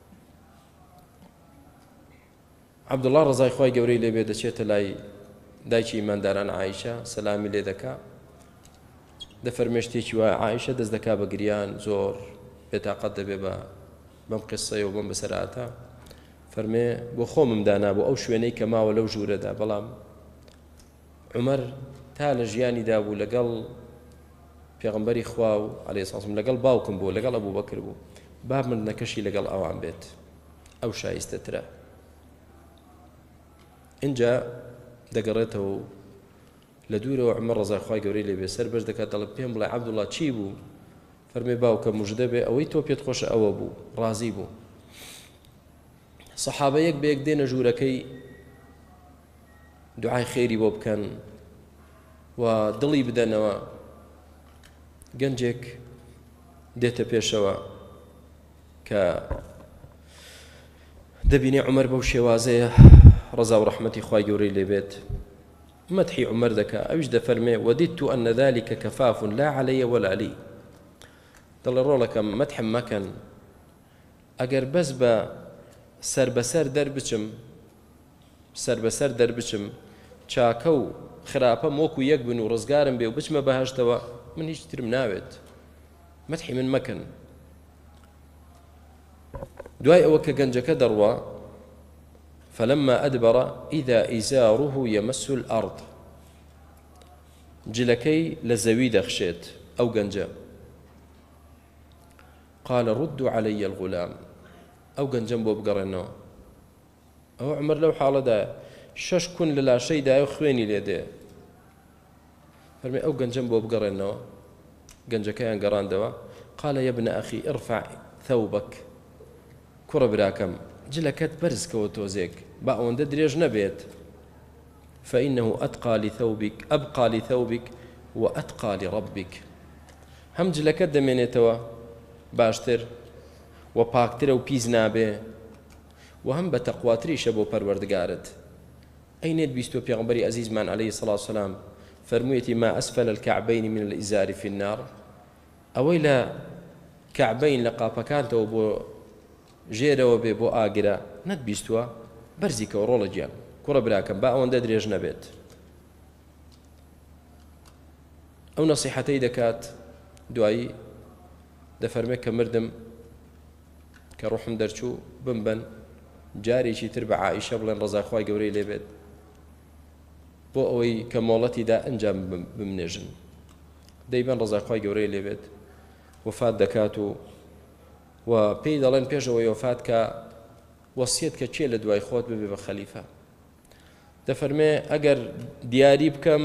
عەبدوڵڵا ڕەزای خوای گەورەی لێبێ دەچێتە لای دایکی ئیمانداران عایشە سەلامی لێ دەکا دەفەرمێ شتێکی وایە عایشە دەست دەکا بە گریان زۆر بێتاقەت دەبێ بە بەم قسەیە و بەم بەسەراتە فەرمێ بۆ خۆمم دانابوو ئەو شوێنەی کە ماوە لەو ژوورەدا بەڵام عومەر تا لە ژیانیدا بوو لەگەڵ پێغەمبەری خوا و عەلەیهی سڵاو وسەلام لەگەڵ باوکم بوو لەگەڵ ئەبوو بەکر بوو با مردنەکەشی لەگەڵ ئەوان بێت ئەو شایستەترە اینجا دەگەڕێتەوە لە دوورەوە عومەر ڕەزای خوای گەورەی لێبێ سەر بەش دەکات دەڵێ پێم بڵێ عەبدوڵڵا چی بوو فەرمێ باوکە موژدە بێ ئەوەی تۆ پێت خۆشە ئەوە بوو ڕازی بوو سەحابە یەک بە یەک دێنە ژوورەکەی دوعای خێری بۆ بکەن و دڵی بدەنەوە گەنجێک دێتە پێشەوە کە دەبینێ عومەر بەو شێوازەیە ڕەزا و ڕەحمەتی خوای گەورەی لێبێت مدحی عومەر دەکا ئەویش دەفەرمێ وەدیدت ئەنە ذلك كفاف لا علي ولا لي دڵێ ڕۆڵەکەم مەدحم مەکەن ئەگەر بەس بە سەر بەسەر دەربچم سەر بەسەر دەربچم چاکە و خراپەم وەکو یەک بن و ڕزگارم بێ و بچمە بەهەشتەوە من هیچ ترم ناوێت مەدحی من مەکەن دوای ئەوە کە گەنجەکە دەڕوا فلما أدبر إذا إزاره يمس الأرض جلكي لزوي دخشيت أو جنجا قال ردوا علي الغلام أو جنجا بو بقرنو أو عمر لو حالة دا شش كن للا شيء دا يخويني ليدي فرمي أو جنجا بو بقرنو جنجا كيان قران دوا قال يا ابن أخي ارفع ثوبك كرة براكم جلكت برز كوتوزيك باوند دريج نبيت فإنه أتقى لثوبك أبقى لثوبك وأتقى لربك هم جلكت دمينيتوا باشتر وباكتر وبيز نابي وهم بتقواتري شبو پروردگارت أين بيستو پیغمبري عزيز من عليه الصلاة والسلام فرميتي ما أسفل الكعبين من الإزار في النار أويلا كعبين لقاپەکانتەوە بۆ ژێرەوە بێ بۆ ئاگرە نەتبیستووە بەرزیکەوە ڕۆڵە گیان کوڕە براکەم با ئەوەندە درێژ نەبێت ئەو نەسیحەتەی دەکات دوایی دەفەرمێت کە مردم کە ڕوحم دەرچوو بمبەن جارێکی تر بە عائیشە بڵێن ڕەزای خوای گەورەی لێبێت بۆ ئەوەی کە مۆڵەتیدا ئەنجام بمنێژن دەیبەن ڕەزای خوای گەورەی لێبێت وفات دەکات و و پێی دەڵێن پێشەوەی وفات کە وەسیەت کە چێ لە دوای خۆت ببێ بە خەلیفە دەفەرمێ ئەگەر دیاری بکەم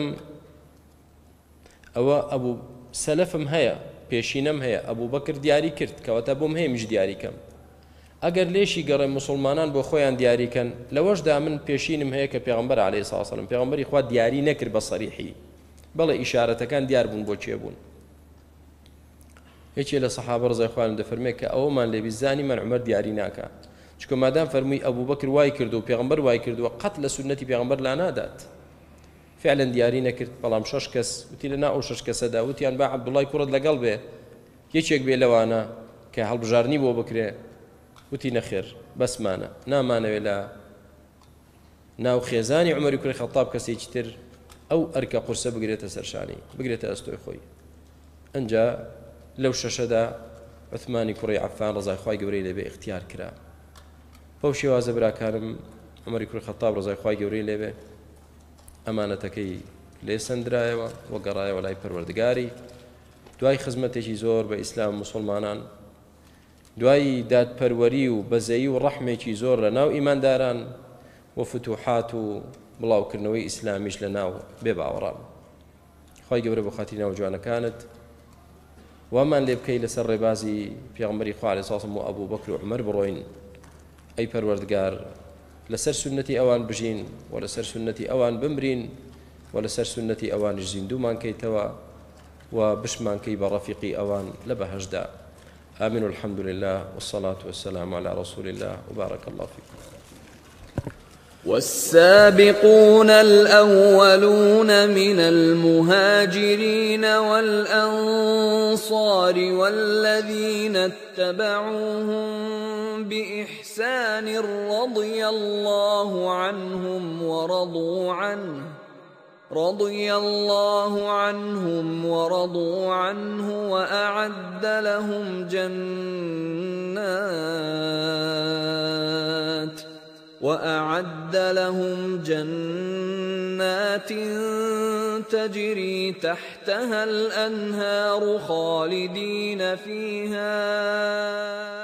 ئەوە ئەبوو سەلەفم هەیە پێشینەم هەیە ئەبوو بەکر دیاری کرد کەواتە بۆم هەیە میش دیاریکەم ئەگەر لێشی گەڕێ موسڵمانان بۆ خۆیان دیاریکەن لەوەشدا من پێشینم هەیە کە پێغەمبەر عەلەیهی سڵاو وسەلام پێغەمبەری خوا دیاری نەکرد بە سەریحی بەڵێ ئیشارەتەکان دیار بوون بۆ چێ بوون هیچ لە سەحابە ڕزای خوان دەفەرمێ کە ئەوەمان لێبی زانی من عومەر دیاری ناکە چکە مادام فەرمووی ئەبوو بەکر وای کرد و پێغەمبەر وای کردووە قەت لە سونەتی پێغەمبەر لا نادات فعلا دیاری نەکرد بەڵام شەش کەس وتی لە ناو شەش کەسەدا وتیان با عەبدوڵای کوڕت لەگەڵ بێ یەکێک بێ لەوانە کە هەڵبژارنی بۆ بکرێ وتی نەخێر بەسمانە نامانەوێ لە ناو خێزانی عومەری کوڕی خەتاب کەسێکی تر ئەو ئەرکە قورسە بگرێتە سەرشانی بگرێتە ئەستۆی خۆی ئەنجا لەو شەشەدا عوثمانی کوڕی عەفان ڕەزای خوای گەورەی لێبێ اختیار کرا بەو شێوازە براکانم عومەری کوڕی خەتاب ڕەزای خوای گەورەی لێبێ ئەمانەتەکەی لێ سەندرایەوە وە گەڕایەوە لای پەروەردگاری دوای خزمەتێکی زۆر بە ئیسلام مسلمانان دوای دادپەروەری و بەزەیی و ڕەحمێکی زۆر لە ناو ئیمانداران و فتوحات و بڵاوکردنەوەی ئیسلامیش لە ناو بێ باوەڕان. خۆی گەورە بە خاتی ناوجوانەکانت وامان لێ بکەی لەسەر ڕێبازی پێغەمبەری خوا عەلەیهی سڵام و ئەبوو بەکر و عومەر بڕۆین. ئەی پەروەردگار لەسەر سنەتی ئەوان بژین و لەسەر سنەتی ئەوان بمرین و لەسەر سنەتی ئەوانش زیندومان کەیتەوە و بشمانکەی بە ڕەفیقی ئەوان لە بەهەشدا. آمين والحمد لله والصلاة والسلام على رسول الله وبارك الله فيكم. والسابقون الأولون من المهاجرين والأنصار والذين اتبعوهم بإحسان رضي الله عنهم ورضوا عنه رضي الله عنهم ورضوا عنه وأعد لهم جنات وأعد لهم جنات تجري تحتها الأنهار خالدين فيها